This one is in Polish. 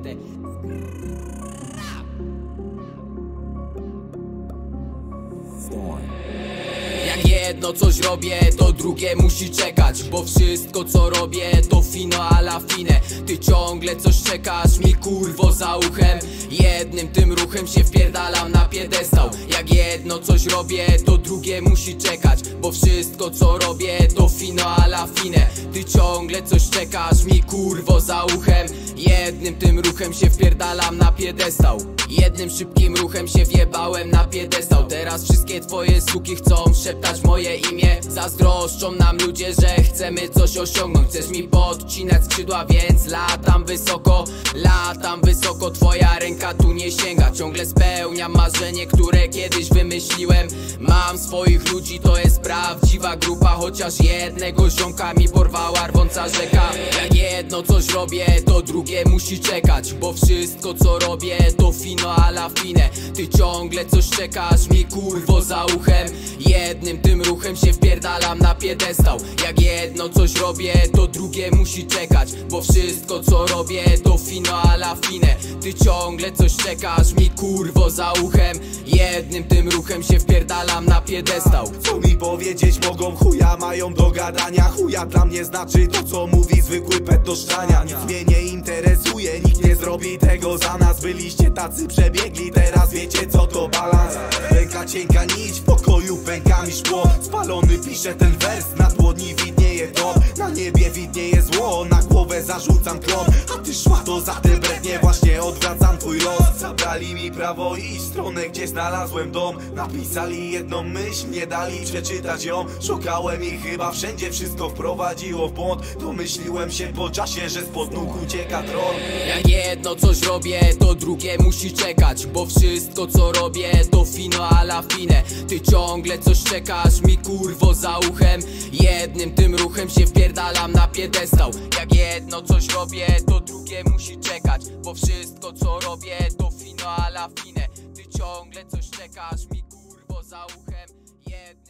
te Jak jedno coś robię, to drugie musi czekać, bo wszystko co robię to fino a la fine. Ty ciągle coś czekasz mi kurwo za uchem. Jednym tym ruchem się wpierdalam na piedestał. Jak jedno coś robię, to drugie musi czekać, bo wszystko co robię to fino a la fine. Ty ciągle coś czekasz mi kurwo za uchem. Jednym tym ruchem się wpierdalam na piedestał. Jednym szybkim ruchem się wjebałem na piedestał. Teraz wszystkie twoje suki chcą szeptać moje imię. Zazdroszczą nam ludzie, że chcemy coś osiągnąć. Chcesz mi podcinać skrzydła, więc latam wysoko, twoja ręka tu nie sięga. Ciągle spełniam marzenie, które kiedyś wymyśliłem. Mam swoich ludzi, to jest prawdziwa grupa. Chociaż jednego ziomka mi porwała rwąca rzeka. Jak jedno coś robię, to drugie musi czekać, bo wszystko co robię to fino a la fine. Ty ciągle coś czekasz mi kurwo za uchem. Jednym tym ruchem się wpierdalam na piedestał. Jak jedno coś robię, to drugie musi czekać, bo wszystko co robię to fino a la fine. Ty ciągle coś czekasz mi kurwo za uchem. Jednym tym ruchem się wpierdalam na piedestał. Co mi powiedzieć mogą, chuja mają do gadania. Chuja dla mnie znaczy to co mówi zwykły pet do szczania. Nic mnie nie interesuje, nikt nie zrobi tego za nas. Byliście tacy przebiegli, teraz wiecie co to balans. Ręka cienka nić, w pokoju pęka mi szkło. Spalony pisze ten wers, na dłoni widnieje dom. Na niebie widnieje zło, na głowę zarzucam klon. A ty szmato za te brednie, właśnie odwracam twój los. Zabrali mi prawo iść w stronę, gdzie znalazłem dom. Napisali jedną myśl, nie dali przeczytać ją. Szukałem i chyba wszędzie wszystko wprowadziło w błąd. Domyśliłem się po czasie, że spod nóg ucieka tron. Jak jedno coś robię, to drugie musi czekać, bo wszystko co robię to fino a la fine. Ty ciągle coś czekasz mi kurwo za uchem. Jednym tym ruchem się wpierdalam na piedestał. Jak jedno coś robię, to drugie musi czekać, bo wszystko co robię to fino a la fine. Ty ciągle coś czekasz mi kurwo za uchem.